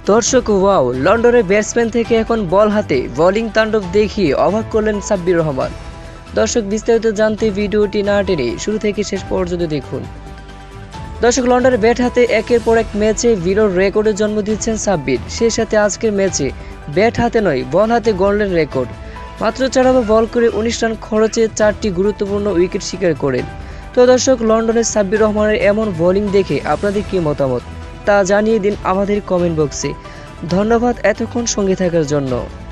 দর্শক ওয়াও, লন্ডনের ব্যাটসম্যান থেকে এখন বল হাতে বোলিং তাণ্ডব দেখিয়ে অবাক করলেন সাব্বির রহমান। দর্শক, বিস্তারিত জানতে ভিডিওটি না টেনে শুরু থেকে শেষ পর্যন্ত দেখুন। দর্শক, লন্ডনের ব্যাট হাতে একের পর এক ম্যাচে বিরল রেকর্ডের জন্ম দিচ্ছেন সাব্বির। সেই সাথে আজকের ম্যাচে ব্যাট হাতে নয়, বল হাতে গড়লেন রেকর্ড। মাত্র 4 ওভার বল করে 19 রান খরচে 4টি গুরুত্বপূর্ণ উইকেট শিকার করেন। তো দর্শক, লন্ডনের সাব্বির রহমানের এমন বোলিং দেখে আপনাদের কি মতামত তা জানিয়ে দিন আমাদের কমেন্ট বক্সে। ধন্যবাদ এতক্ষণ সঙ্গে থাকার জন্য।